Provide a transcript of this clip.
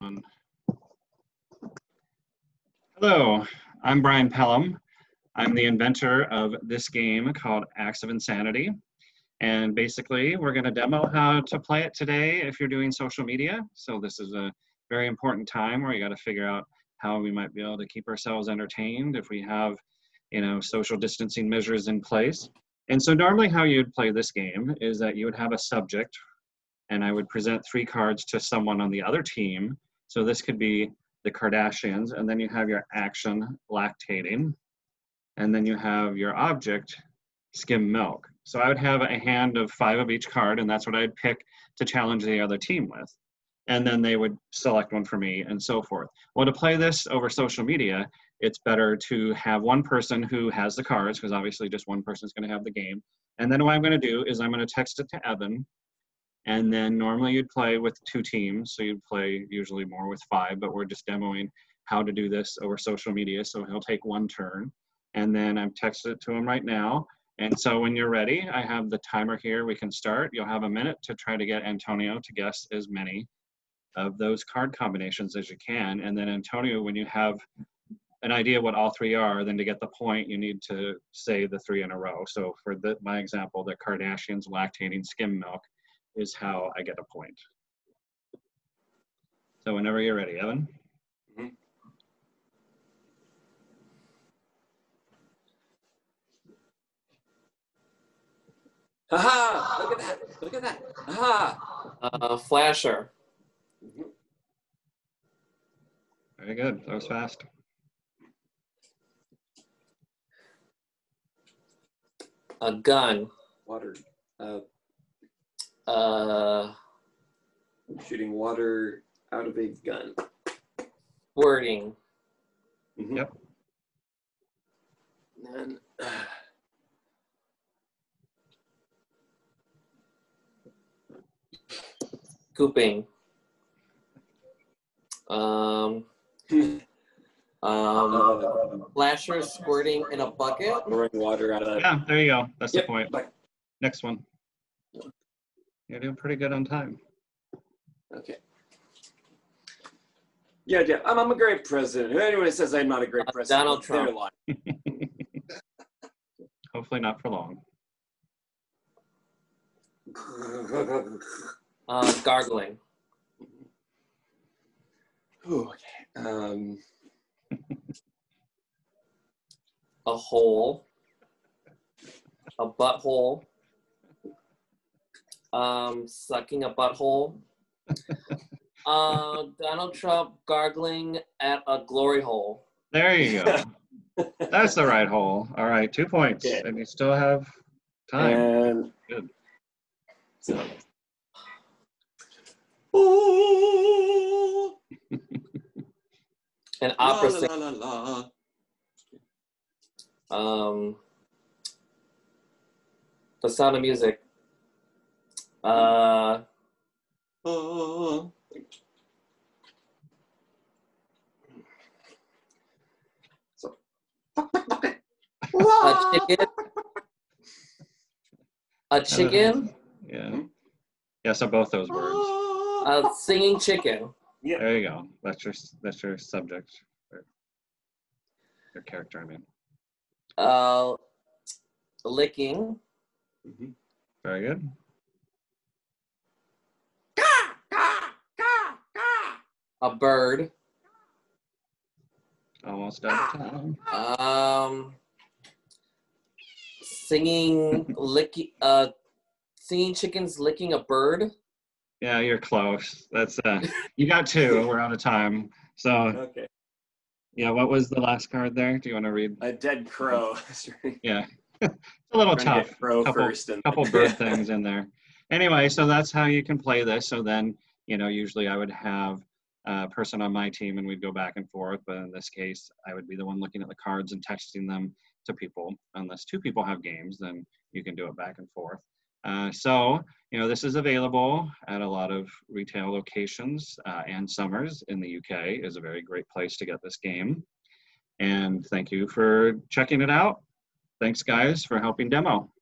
on. Hello, I'm Brian Pelham. I'm the inventor of this game called Acts of Insanity. And basically, we're going to demo how to play it today if you're doing social media. So this is a very important time where you got to figure out how we might be able to keep ourselves entertained if we have, social distancing measures in place. And so normally how you'd play this game is that you would have a subject, and I would present 3 cards to someone on the other team. So this could be the Kardashians, and then you have your action, lactating, and then you have your object, skim milk. So I would have a hand of 5 of each card, and that's what I'd pick to challenge the other team with. And then they would select one for me, and so forth. Well, to play this over social media, it's better to have one person who has the cards, because obviously just one person is going to have the game. And then what I'm going to do is I'm going to text it to Evan, and then normally you'd play with 2 teams, so you'd play usually more with 5, but we're just demoing how to do this over social media, so he'll take 1 turn. And then I've texted it to him right now. And so when you're ready, I have the timer here. We can start. You'll have a minute to try to get Antonio to guess as many of those card combinations as you can. And then Antonio, when you have an idea what all 3 are, then to get the point, you need to say the 3 in a row. So for my example, the Kardashians lactating skim milk is how I get a point. So whenever you're ready, Evan. Aha! Look at that! Look at that! Aha! Flasher. Very good. That was fast. A gun. Water. Shooting water out of a gun. Squirting. Yep. And then, Scooping. Flasher squirting in a bucket. pouring water out of that. Yeah, there you go. That's Yep. the point. Next one. You're doing pretty good on time. Okay. Yeah, I'm a great president. Anyone who says I'm not a great president, Donald Trump. they're lying. Hopefully not for long. Gargling. Ooh, okay. A hole. A butthole. Sucking a butthole. Donald Trump gargling at a glory hole. There you go. That's the right hole. All right, 2 points. Okay. And you still have time. And Good. so. Ooh, An opera la, singer. la, la, la. The Sound of Music. Oh. So. A chicken. A chicken. Yeah. Yeah, so both those words. A singing chicken. Yeah. There you go. That's your subject. Or your character, I mean. Licking. Mhm. Very good. A bird. Almost out of time. Singing chickens licking a bird. Yeah, you're close. That's you got 2. We're out of time. So Okay. yeah, what was the last card there? Do you want to read? A dead crow. Yeah. It's a little Trying to tough. get crow Couple first and bird things in there. Anyway, so that's how you can play this. So then, usually I would have a person on my team and we'd go back and forth. But in this case, I would be the one looking at the cards and texting them to people. Unless 2 people have games, then you can do it back and forth. So, this is available at a lot of retail locations, and Summers in the UK is a very great place to get this game. And thank you for checking it out. Thanks, guys, for helping demo.